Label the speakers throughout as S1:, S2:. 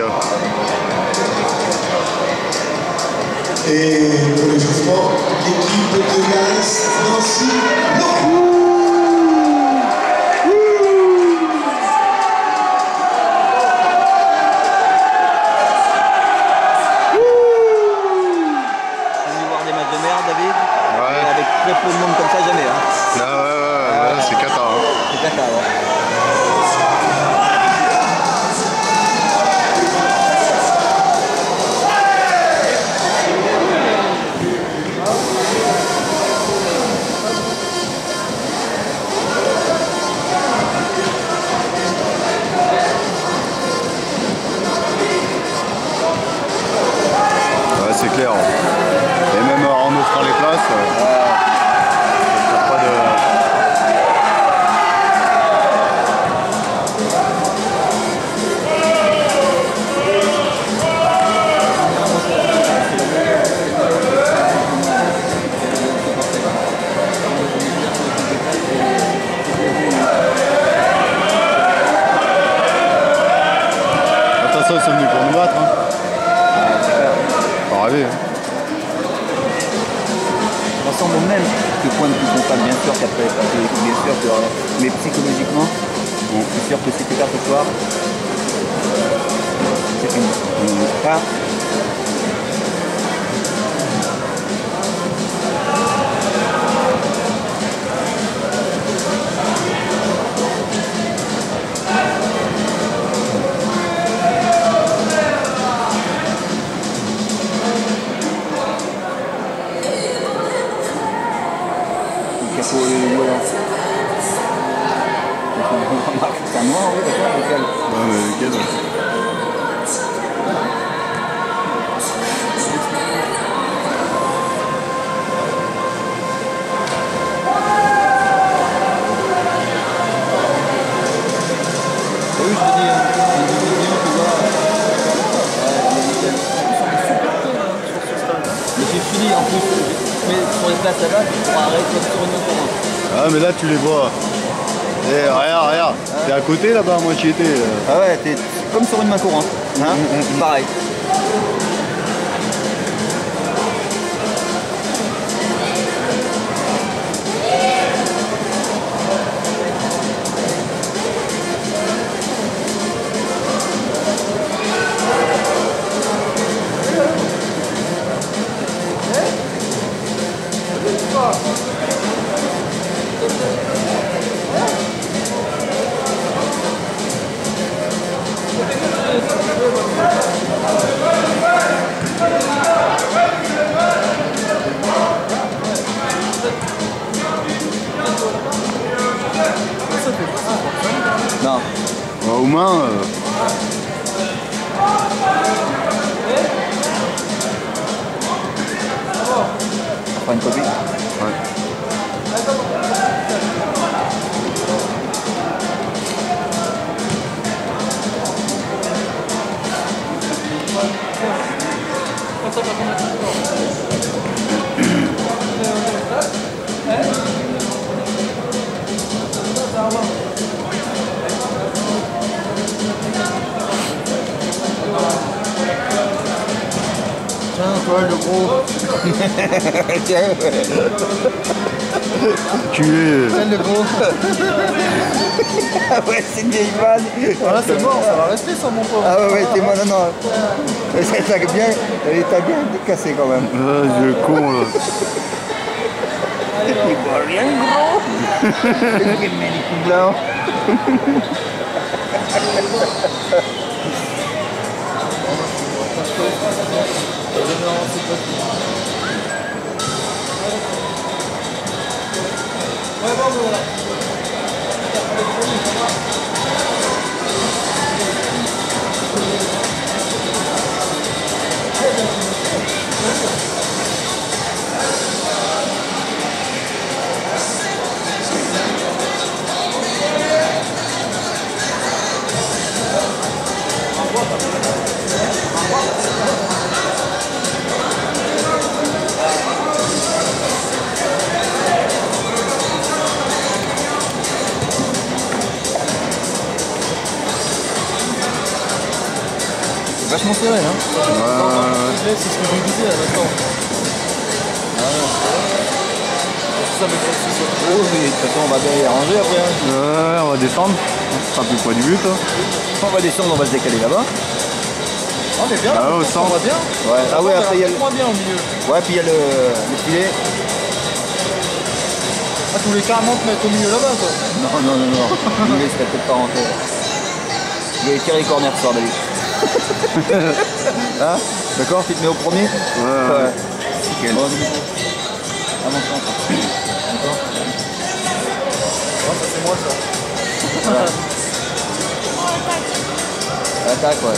S1: Et pour l'échauffement, l'équipe de l'AS Nancy Lorraine.
S2: Avec très peu de monde comme ça, jamais. Hein.
S3: Ah ouais, c'est cata. Hein.
S2: C'est cata, ouais.
S3: Ouais, c'est clair. Et même en offrant les places, pas de... Attention, ils sont venus pour nous battre. Hein. Pas rêver. Hein.
S2: On semble même que point de vue comptable, bien sûr qu'après, bien sûr que, mais psychologiquement, c'est sûr que si tu perds ce soir, c'est fini. Pas. C'est un noir, oui, d'accord, lequel?
S3: Ouais, mais lequel?
S2: Oui, je te dis, une division, tu vois. Mais je suis dit, en plus, mais sur les places là-bas, tu pourras arrêter sur une autre.
S3: Ah, mais là, tu les vois. Eh, regarde, t'es à côté là-bas, moi j'y étais.
S2: Ah ouais, t'es comme sur une main courante. Hein pareil. Non.
S3: Au moins...
S2: On fera une copie.
S3: Ouais.
S2: Tiens, toi le gros. Tiens.
S3: Tu es...
S2: Tiens le gros. Ah ouais, c'est une vieille vanne.
S4: Ah là c'est mort, ça va rester ça mon pauvre.
S2: Ah ouais, t'es moi, non. Elle t'a bien cassé quand même.
S3: Ah, je con là.
S2: Il voit rien gros. Il met les coups blancs. Vachement serré, hein.
S4: C'est ce que je vous disais à l'instant. Ça me fait aussi.
S2: Oh, mais de toute façon, on va bien y arranger après. Hein.
S3: Ouais, on va descendre. Ce sera plus le poids du but. Hein.
S2: Quand on va descendre, on va se décaler là-bas.
S4: Ah, mais bien,
S3: Ah, au centre.
S4: on va bien.
S2: Ouais. Ah ouais, après il y a le...
S4: moins bien au milieu.
S2: Ouais, puis il y a le filet.
S4: Ah, tu voulais carrément te mettre au milieu là-bas, toi.
S2: Non, non, non, non. Il ne serait peut-être pas rentré. Il y a tiré les corners ce soir, David. Hein? D'accord, tu te mets au premier?
S3: Ouais.
S2: Nickel. Bon, avance, d'accord.
S4: Ah, ça c'est moi ça.
S2: Voilà. Attaque, ouais.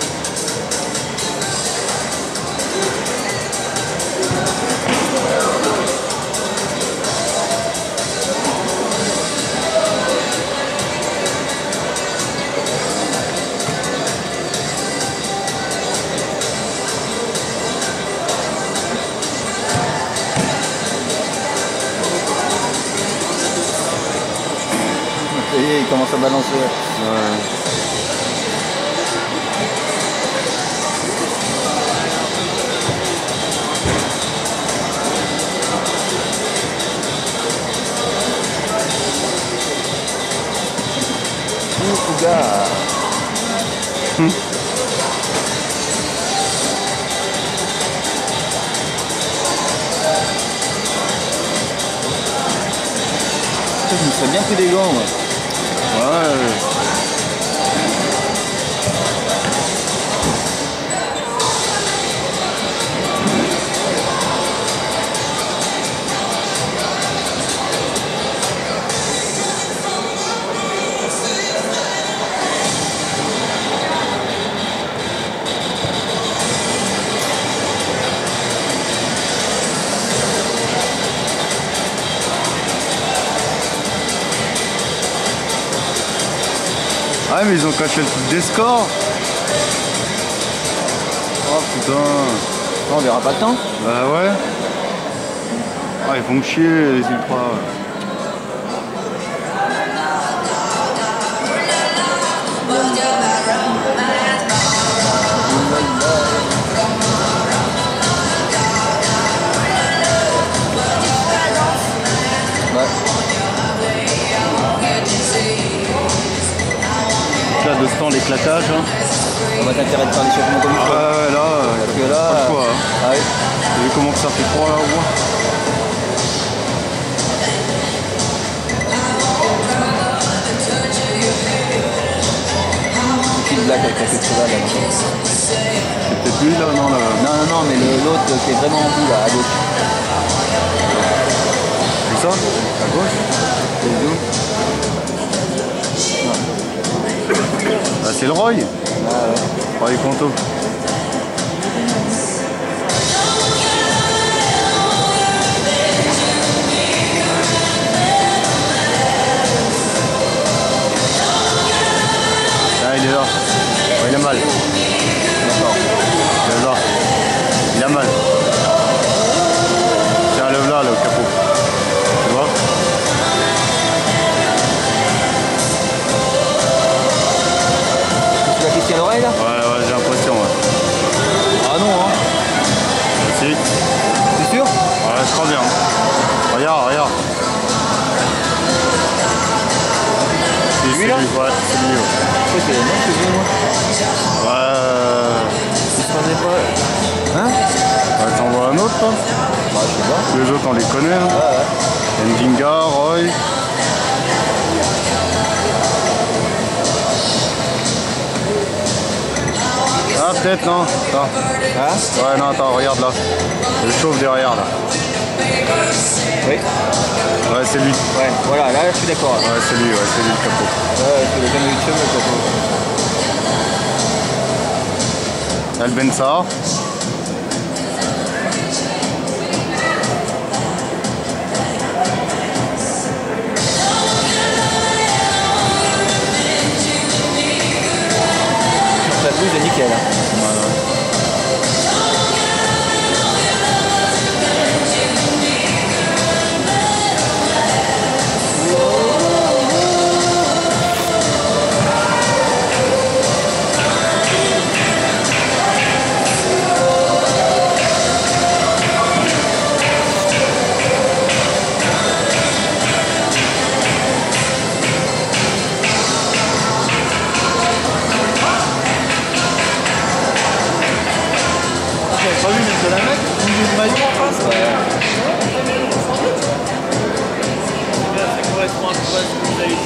S2: Et il commence à balancer.
S3: Ouais.
S2: Fouga. Je me serais bien pris des gants, moi.
S3: Ouais. Ah mais ils ont caché le truc des scores. Oh putain.
S2: On verra pas le temps.
S3: Bah ouais. Ah ils font chier les ultras. Là de ce temps l'éclatage. Hein.
S2: On va t'intéresser de faire l'échauffement comme ça.
S3: Ouais là,
S2: Parce que là,
S3: pas le choix, hein.
S2: Ah oui.
S3: Vous vu comment que ça fait froid là au moins.
S2: Une petite blague avec la queue de cheval là.
S3: C'est peut-être lui là, non là.
S2: Non, non, non, mais l'autre qui est vraiment en bout là, à gauche.
S3: C'est ça? À gauche?
S2: C'est où?
S3: Ah c'est le Roy?
S2: Ah ouais.
S3: Roy Conto. Ah il est là. Oh, il a mal.
S2: D'accord.
S3: Il est là. Il a mal. Tiens, lève là, le capot. Tu vois?
S2: Tu vas questionner l'oreille là?
S3: Ouais, j'ai l'impression, ouais.
S2: Ah non, hein.
S3: Si.
S2: T'es sûr?
S3: Ouais, je crois bien. Regarde. Si,
S2: Lui, là?
S3: Ouais, c'est lui, ouais.
S2: Je crois que non, c'est lui, moi.
S3: Ouais.
S2: Il se rendait pas. Hein?
S3: Ouais, t'en vois un autre, toi?
S2: Bah, je sais pas.
S3: Les autres, on les connaît. Hein.
S2: Ouais, ouais.
S3: Ndinga, Roy. Ah, peut-être, non. Attends.
S2: Hein?
S3: Ouais, non, attends, regarde là. Je chauffe derrière, là.
S2: Oui.
S3: Ouais, c'est lui.
S2: Ouais, voilà, là, je suis d'accord.
S3: Ouais, c'est lui, le capot.
S2: Ouais, c'est le jamais eu de cheveux, quoi.
S3: El Bensar.
S2: La blouse est nickel. Hein.
S5: ce que vous avez dit.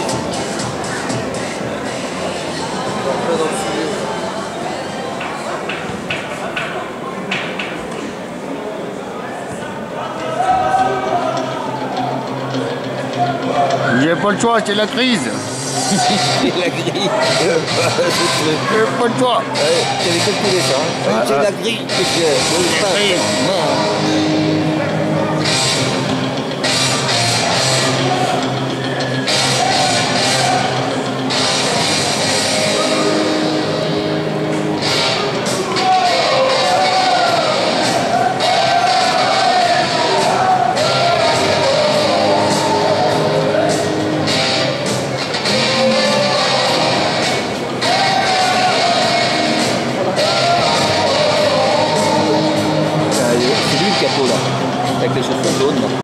S4: Après, dans le filet.
S3: J'ai pas le choix, c'est la crise.
S2: C'est la grille.
S3: J'ai pas le choix.
S2: J'avais calculé ça. Hein. C'est la grille. C'est lui le capot là, avec les chaussures jaunes là.